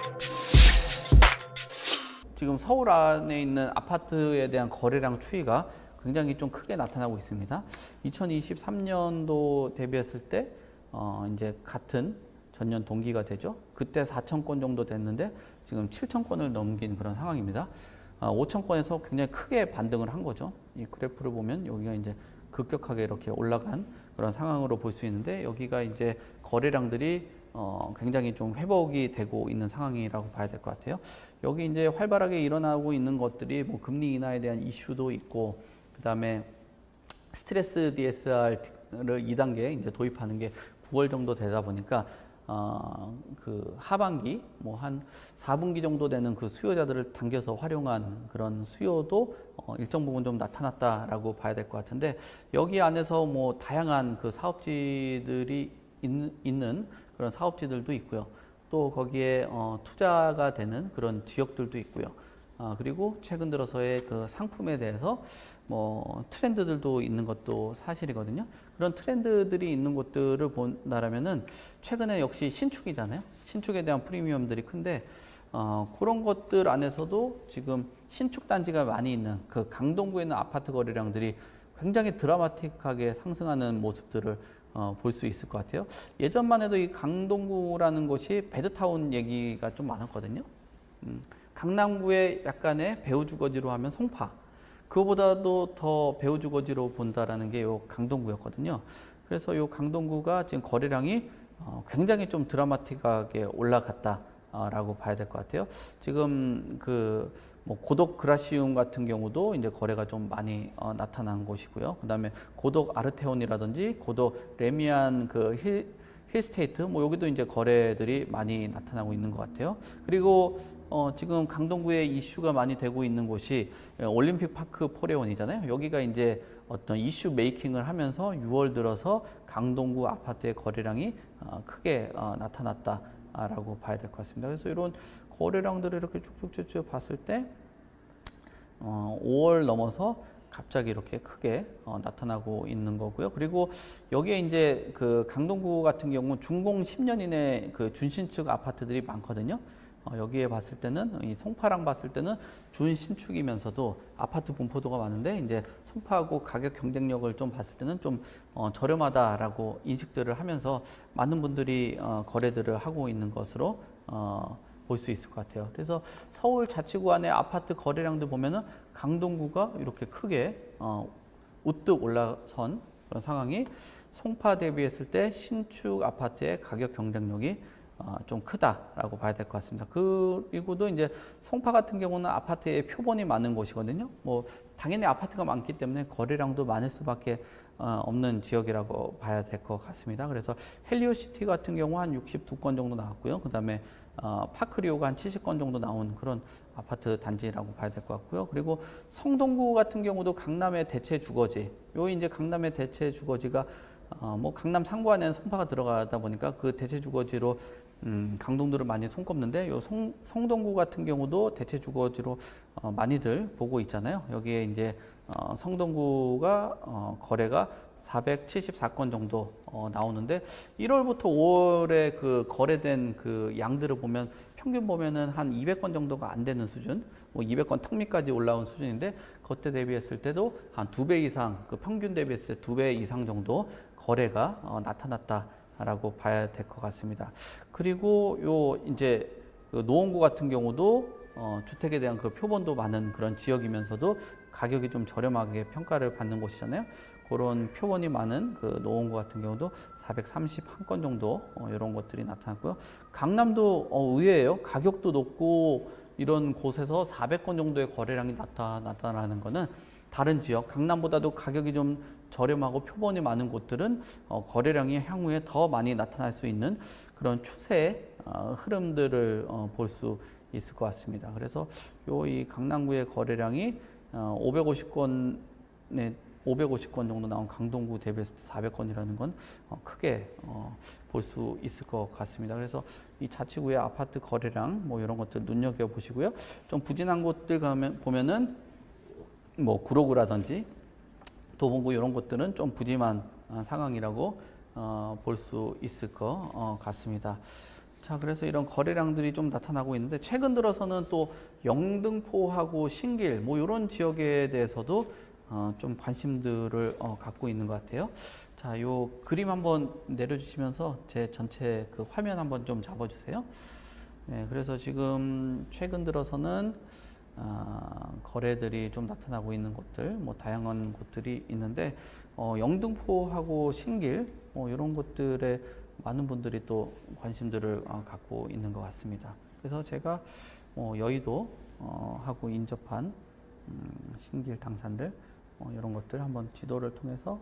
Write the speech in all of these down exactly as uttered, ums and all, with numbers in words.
지금 서울 안에 있는 아파트에 대한 거래량 추이가 굉장히 좀 크게 나타나고 있습니다. 이천이십삼 년도 대비했을 때 어 이제 같은 전년 동기가 되죠. 그때 사천 건 정도 됐는데 지금 칠천 건을 넘긴 그런 상황입니다. 어, 오천 건에서 굉장히 크게 반등을 한 거죠. 이 그래프를 보면 여기가 이제 급격하게 이렇게 올라간 그런 상황으로 볼 수 있는데, 여기가 이제 거래량들이 어, 굉장히 좀 회복이 되고 있는 상황이라고 봐야 될 것 같아요. 여기 이제 활발하게 일어나고 있는 것들이 뭐 금리 인하에 대한 이슈도 있고, 그 다음에 스트레스 디에스알을 이 단계 이제 도입하는 게 구월 정도 되다 보니까 어, 그 하반기 뭐 한 사 분기 정도 되는 그 수요자들을 당겨서 활용한 그런 수요도 어, 일정 부분 좀 나타났다라고 봐야 될 것 같은데, 여기 안에서 뭐 다양한 그 사업지들이 있, 있는 그런 사업지들도 있고요. 또 거기에 어, 투자가 되는 그런 지역들도 있고요. 아, 그리고 최근 들어서의 그 상품에 대해서 뭐 트렌드들도 있는 것도 사실이거든요. 그런 트렌드들이 있는 곳들을 본다라면은 최근에 역시 신축이잖아요. 신축에 대한 프리미엄들이 큰데 어, 그런 것들 안에서도 지금 신축 단지가 많이 있는 그 강동구에 있는 아파트 거래량들이 굉장히 드라마틱하게 상승하는 모습들을 어, 볼 수 있을 것 같아요. 예전만 해도 이 강동구라는 곳이 배드타운 얘기가 좀 많았거든요. 음, 강남구의 약간의 배후주거지로 하면 송파, 그거보다도 더 배후주거지로 본다라는 게 요 강동구였거든요. 그래서 요 강동구가 지금 거래량이 어, 굉장히 좀 드라마틱하게 올라갔다라고 봐야 될 것 같아요. 지금 그 뭐 고덕 그라시움 같은 경우도 이제 거래가 좀 많이 어, 나타난 곳이고요. 그다음에 고덕 아르테온이라든지 고덕 레미안 그 힐, 힐스테이트 뭐 여기도 이제 거래들이 많이 나타나고 있는 것 같아요. 그리고 어, 지금 강동구에 이슈가 많이 되고 있는 곳이 올림픽 파크 포레온이잖아요. 여기가 이제 어떤 이슈 메이킹을 하면서 유월 들어서 강동구 아파트의 거래량이 어, 크게 어, 나타났다라고 봐야 될 것 같습니다. 그래서 이런 거래량들을 이렇게 쭉쭉쭉쭉 봤을 때 어, 오월 넘어서 갑자기 이렇게 크게 어, 나타나고 있는 거고요. 그리고 여기에 이제 그 강동구 같은 경우는 준공 십 년 이내 그 준신축 아파트들이 많거든요. 어, 여기에 봤을 때는 이 송파랑 봤을 때는 준신축이면서도 아파트 분포도가 많은데, 이제 송파하고 가격 경쟁력을 좀 봤을 때는 좀 어, 저렴하다라고 인식들을 하면서 많은 분들이 어, 거래들을 하고 있는 것으로 어, 볼 수 있을 것 같아요. 그래서 서울 자치구 안에 아파트 거래량들 보면은 강동구가 이렇게 크게 어, 우뚝 올라선 그런 상황이, 송파 대비했을 때 신축 아파트의 가격 경쟁력이 어, 좀 크다라고 봐야 될 것 같습니다. 그리고도 이제 송파 같은 경우는 아파트의 표본이 많은 곳이거든요. 뭐 당연히 아파트가 많기 때문에 거래량도 많을 수밖에 어, 없는 지역이라고 봐야 될 것 같습니다. 그래서 헬리오시티 같은 경우 한 육십이 건 정도 나왔고요. 그 다음에 어, 파크리오가 한 칠십 건 정도 나온 그런 아파트 단지라고 봐야 될 것 같고요. 그리고 성동구 같은 경우도 강남의 대체 주거지, 요 이제 강남의 대체 주거지가 어, 뭐 강남 상구 안에는 송파가 들어가다 보니까 그 대체 주거지로 음, 강동들을 많이 손꼽는데, 요 성, 성동구 같은 경우도 대체 주거지로 어, 많이들 보고 있잖아요. 여기에 이제 어, 성동구가 어, 거래가 사백칠십사 건 정도 어, 나오는데, 일월부터 오월에 그 거래된 그 양들을 보면 평균 보면은 한 이백 건 정도가 안 되는 수준, 뭐 이백 건 턱밑까지 올라온 수준인데, 그때 대비했을 때도 한 두 배 이상, 그 평균 대비했을 때 두 배 이상 정도 거래가 어, 나타났다라고 봐야 될 것 같습니다. 그리고 요 이제 그 노원구 같은 경우도 어, 주택에 대한 그 표본도 많은 그런 지역이면서도 가격이 좀 저렴하게 평가를 받는 곳이잖아요. 그런 표본이 많은 그 노원구 같은 경우도 사백삼십일 건 정도 어, 이런 것들이 나타났고요. 강남도 어, 의외예요. 가격도 높고 이런 곳에서 사백 건 정도의 거래량이 나타났다는 것은 다른 지역, 강남보다도 가격이 좀 저렴하고 표본이 많은 곳들은 어, 거래량이 향후에 더 많이 나타날 수 있는 그런 추세의 어, 흐름들을 어, 볼 수 있을 것 같습니다. 그래서 요 이 강남구의 거래량이 어, 오백오십 건에 오백오십 건 정도 나온 강동구 대비해서 사백 건이라는 건 어, 크게 어, 볼 수 있을 것 같습니다. 그래서 이 자치구의 아파트 거래량 뭐 이런 것들 눈여겨 보시고요. 좀 부진한 곳들 가면 보면은 뭐 구로구라든지 도봉구 이런 곳들은 좀 부진한 상황이라고 어, 볼 수 있을 것 어, 같습니다. 자, 그래서 이런 거래량들이 좀 나타나고 있는데 최근 들어서는 또 영등포하고 신길 뭐 이런 지역에 대해서도 어, 좀 관심들을 어, 갖고 있는 것 같아요. 자, 요 그림 한번 내려주시면서 제 전체 그 화면 한번 좀 잡아주세요. 네, 그래서 지금 최근 들어서는 어, 거래들이 좀 나타나고 있는 곳들, 뭐 다양한 곳들이 있는데 어, 영등포하고 신길 뭐 이런 곳들에 많은 분들이 또 관심들을 어, 갖고 있는 것 같습니다. 그래서 제가 어, 여의도 어, 하고 인접한 음, 신길 당산들 어, 이런 것들 한번 지도를 통해서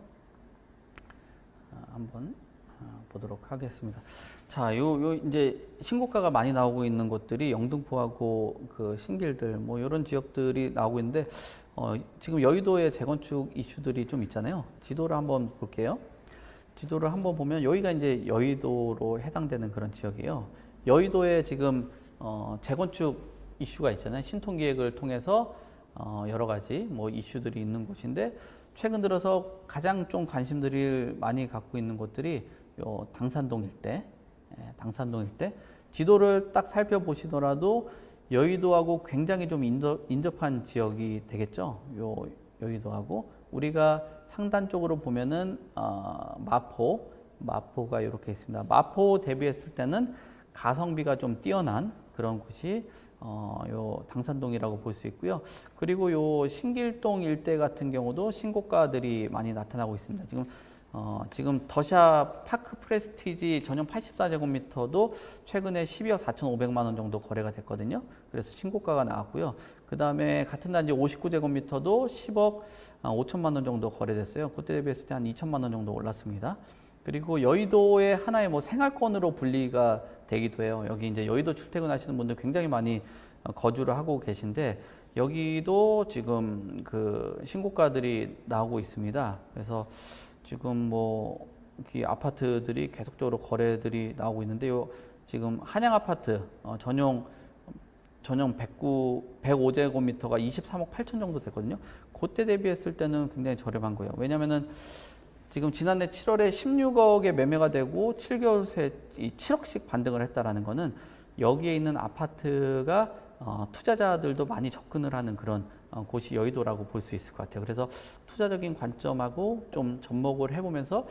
어, 한번 어, 보도록 하겠습니다. 자, 요, 요 이제 신고가가 많이 나오고 있는 곳들이 영등포하고 그 신길들 뭐 이런 지역들이 나오고 있는데 어, 지금 여의도의 재건축 이슈들이 좀 있잖아요. 지도를 한번 볼게요. 지도를 한번 보면 여기가 이제 여의도로 해당되는 그런 지역이에요. 여의도에 지금 어, 재건축 이슈가 있잖아요. 신통기획을 통해서 어, 여러 가지 뭐 이슈들이 있는 곳인데 최근 들어서 가장 좀 관심들을 많이 갖고 있는 곳들이 요 당산동 일대, 예, 당산동 일대. 지도를 딱 살펴보시더라도 여의도하고 굉장히 좀 인접, 인접한 지역이 되겠죠. 요 여의도하고 우리가 상단 쪽으로 보면은 어, 마포, 마포가 이렇게 있습니다. 마포 대비했을 때는 가성비가 좀 뛰어난 그런 곳이 어, 요 당산동이라고 볼 수 있고요. 그리고 요 신길동 일대 같은 경우도 신고가들이 많이 나타나고 있습니다. 지금 어, 지금 더샵 파크 프레스티지 전용 팔십사 제곱미터도 최근에 십이억 사천오백만 원 정도 거래가 됐거든요. 그래서 신고가가 나왔고요. 그 다음에 같은 단지 오십구 제곱미터도 십억 오천만 원 정도 거래됐어요. 그때 대비했을 때 한 이천만 원 정도 올랐습니다. 그리고 여의도의 하나의 뭐 생활권으로 분리가 되기도 해요. 여기 이제 여의도 출퇴근하시는 분들 굉장히 많이 거주를 하고 계신데 여기도 지금 그 신고가들이 나오고 있습니다. 그래서 지금 뭐 이 아파트들이 계속적으로 거래들이 나오고 있는데요. 지금 한양 아파트 어, 전용 전용 백구, 백오 제곱미터가 이십삼억 팔천 정도 됐거든요. 그때 대비했을 때는 굉장히 저렴한 거예요. 왜냐면은 지금 지난해 칠월에 십육억에 매매가 되고 칠 개월 새 칠억씩 반등을 했다라는 거는 여기에 있는 아파트가 어, 투자자들도 많이 접근을 하는 그런 어, 곳이 여의도라고 볼 수 있을 것 같아요. 그래서 투자적인 관점하고 좀 접목을 해보면서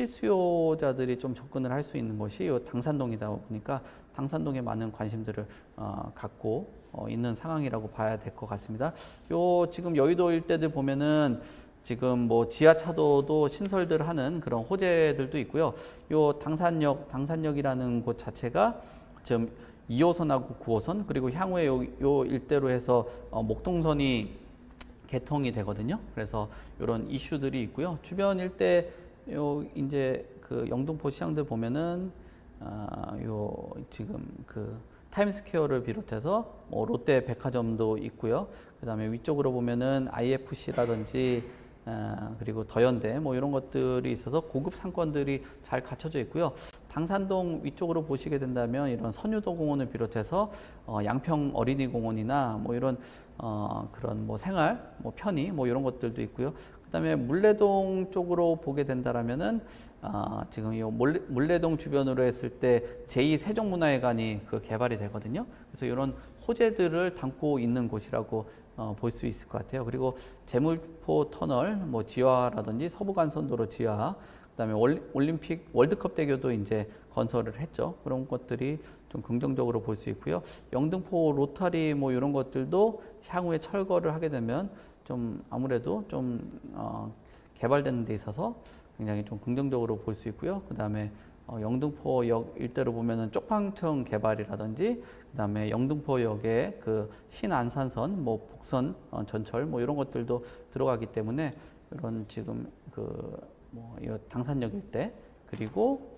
실수요자들이 좀 접근을 할 수 있는 곳이 이 당산동이다 보니까 당산동에 많은 관심들을 어, 갖고 어, 있는 상황이라고 봐야 될 것 같습니다. 요 지금 여의도 일대들 보면은 지금 뭐 지하차도도 신설들 하는 그런 호재들도 있고요. 요 당산역, 당산역이라는 곳 자체가 지금 이 호선하고 구 호선 그리고 향후에 요, 요 일대로 해서 어, 목동선이 개통이 되거든요. 그래서 이런 이슈들이 있고요. 주변 일대 요 이제 그 영등포 시장들 보면은 아, 요 지금 그 타임스퀘어를 비롯해서 뭐 롯데 백화점도 있고요. 그다음에 위쪽으로 보면은 아이에프씨라든지 아, 그리고 더현대 뭐 이런 것들이 있어서 고급 상권들이 잘 갖춰져 있고요. 당산동 위쪽으로 보시게 된다면 이런 선유도 공원을 비롯해서 어, 양평 어린이공원이나 뭐 이런 어, 그런 뭐 생활, 뭐 편의 뭐 이런 것들도 있고요. 그다음에 물레동 쪽으로 보게 된다라면은 아, 지금 이 물레, 물레동 주변으로 했을 때 제이 세종문화회관이 그 개발이 되거든요. 그래서 이런 호재들을 담고 있는 곳이라고 어, 볼 수 있을 것 같아요. 그리고 제물포 터널, 뭐 지하라든지 서부간선도로 지하, 그다음에 올림픽 월드컵 대교도 이제 건설을 했죠. 그런 것들이 좀 긍정적으로 볼 수 있고요. 영등포 로타리 뭐 이런 것들도 향후에 철거를 하게 되면 좀 아무래도 좀 어, 개발되는 데 있어서 굉장히 좀 긍정적으로 볼 수 있고요. 그다음에 어, 영등포역 일대로 보면은 쪽방청 개발이라든지 그다음에 영등포역의 그 신안산선, 뭐 북선 어, 전철 뭐 이런 것들도 들어가기 때문에 이런 지금 그 뭐 이 당산역 일대 그리고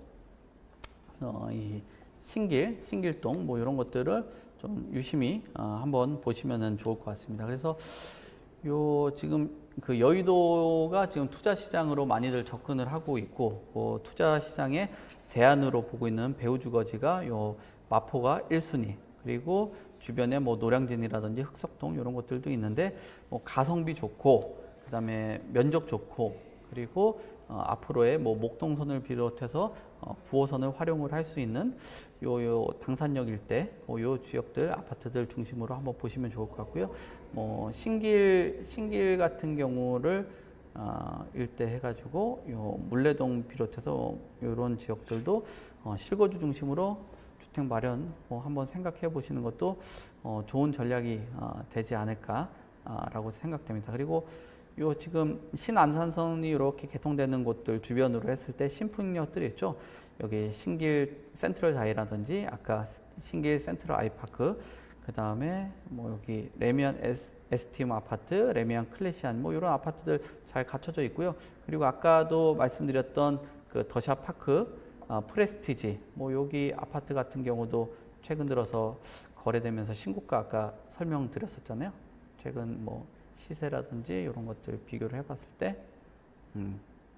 어, 이 신길, 신길동 뭐 이런 것들을 좀 유심히 어, 한번 보시면은 좋을 것 같습니다. 그래서 요 지금 그 여의도가 지금 투자 시장으로 많이들 접근을 하고 있고 그 투자 시장의 대안으로 보고 있는 배우주거지가 요 마포가 일 순위 그리고 주변에 뭐 노량진이라든지 흑석동 이런 것들도 있는데 뭐 가성비 좋고 그다음에 면적 좋고 그리고 어, 앞으로의 뭐 목동선을 비롯해서 어, 구호선을 활용을 할 수 있는 요요 당산역 일대 뭐 요 지역들 아파트들 중심으로 한번 보시면 좋을 것 같고요. 뭐 신길 신길 같은 경우를 어, 일대 해가지고 요 물레동 비롯해서 요런 지역들도 어, 실거주 중심으로 주택 마련 뭐 한번 생각해 보시는 것도 어, 좋은 전략이 어, 되지 않을까라고 생각됩니다. 그리고 요 지금 신안산선이 이렇게 개통되는 곳들 주변으로 했을 때 신풍역들이 있죠. 여기 신길 센트럴 자이라든지 아까 신길 센트럴 아이파크, 그 다음에 뭐 여기 레미안 에스, 에스티움 아파트, 레미안 클래시안 뭐 이런 아파트들 잘 갖춰져 있고요. 그리고 아까도 말씀드렸던 그 더샵 파크, 어, 프레스티지 뭐 여기 아파트 같은 경우도 최근 들어서 거래되면서 신고가 아까 설명드렸었잖아요. 최근 뭐 시세라든지 이런 것들 비교를 해봤을 때 음,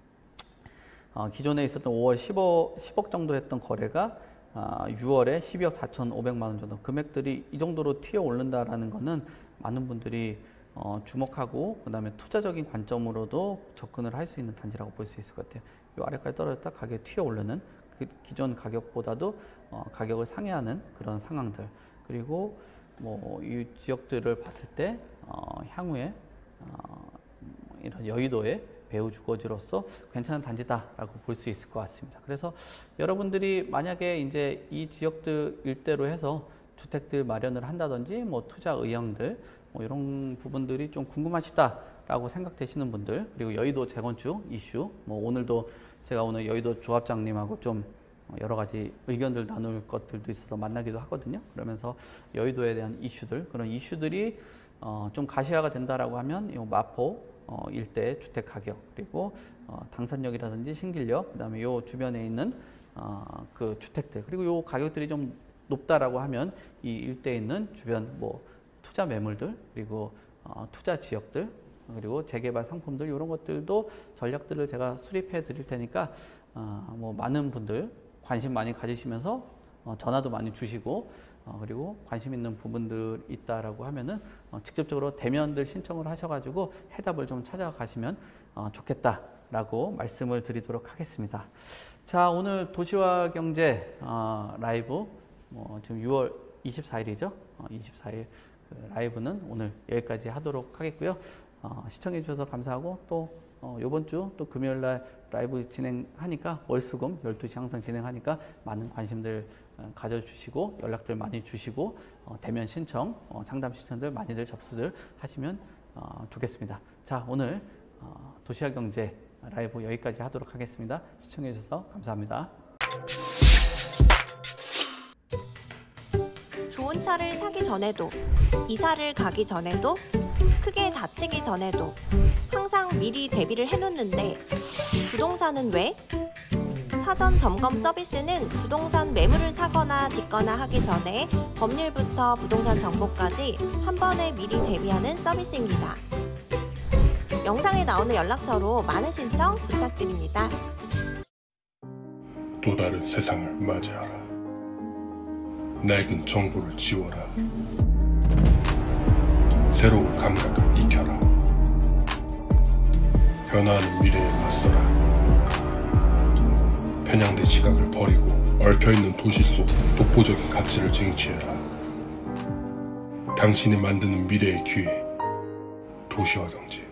어, 기존에 있었던 오월 십억, 십억 정도 했던 거래가 어, 유월에 십이억 사천오백만 원 정도 금액들이 이 정도로 튀어 오른다라는 거는 많은 분들이 어, 주목하고 그 다음에 투자적인 관점으로도 접근을 할 수 있는 단지라고 볼 수 있을 것 같아요. 이 아래까지 떨어졌다 가격이 튀어 오르는 그 기존 가격보다도 어, 가격을 상회하는 그런 상황들, 그리고 뭐 이 지역들을 봤을 때 어, 향후에 어, 이런 여의도의 배후 주거지로서 괜찮은 단지다라고 볼 수 있을 것 같습니다. 그래서 여러분들이 만약에 이제 이 지역들 일대로 해서 주택들 마련을 한다든지 뭐 투자 의향들 뭐 이런 부분들이 좀 궁금하시다라고 생각되시는 분들, 그리고 여의도 재건축 이슈 뭐 오늘도 제가 오늘 여의도 조합장님하고 좀 여러 가지 의견들 나눌 것들도 있어서 만나기도 하거든요. 그러면서 여의도에 대한 이슈들, 그런 이슈들이 어, 좀 가시화가 된다라고 하면 이 마포 어, 일대 주택 가격, 그리고 어, 당산역이라든지 신길역, 그다음에 요 주변에 있는 어, 그 주택들, 그리고 요 가격들이 좀 높다라고 하면 이 일대에 있는 주변 뭐 투자 매물들, 그리고 어, 투자 지역들, 그리고 재개발 상품들 이런 것들도 전략들을 제가 수립해 드릴 테니까 어, 뭐 많은 분들 관심 많이 가지시면서 어, 전화도 많이 주시고 어, 그리고 관심 있는 부분들 있다라고 하면은 어, 직접적으로 대면들 신청을 하셔가지고 해답을 좀 찾아가시면 어, 좋겠다라고 말씀을 드리도록 하겠습니다. 자, 오늘 도시와 경제 어, 라이브 뭐 지금 유월 이십사일이죠. 어, 이십사일 그 라이브는 오늘 여기까지 하도록 하겠고요. 어, 시청해 주셔서 감사하고 또 어, 이번 주 또 금요일 날 라이브 진행하니까 월수금 열두 시 항상 진행하니까 많은 관심들 어, 가져주시고 연락들 많이 주시고 어, 대면 신청, 어, 상담 신청들 많이들 접수들 하시면 어, 좋겠습니다. 자, 오늘 어, 도시와 경제 라이브 여기까지 하도록 하겠습니다. 시청해 주셔서 감사합니다. 좋은 차를 사기 전에도, 이사를 가기 전에도, 크게 다치기 전에도 항상 미리 대비를 해놓는데 부동산은 왜? 사전 점검 서비스는 부동산 매물을 사거나 짓거나 하기 전에 법률부터 부동산 정보까지 한 번에 미리 대비하는 서비스입니다. 영상에 나오는 연락처로 많은 신청 부탁드립니다. 또 다른 세상을 맞이하라. 낡은 정보를 지워라. 새로운 감각을 익혀라. 변화하는 미래에 맞서라. 편향된 시각을 버리고 얽혀있는 도시 속 독보적인 가치를 쟁취해라. 당신이 만드는 미래의 기회, 도시와 경제.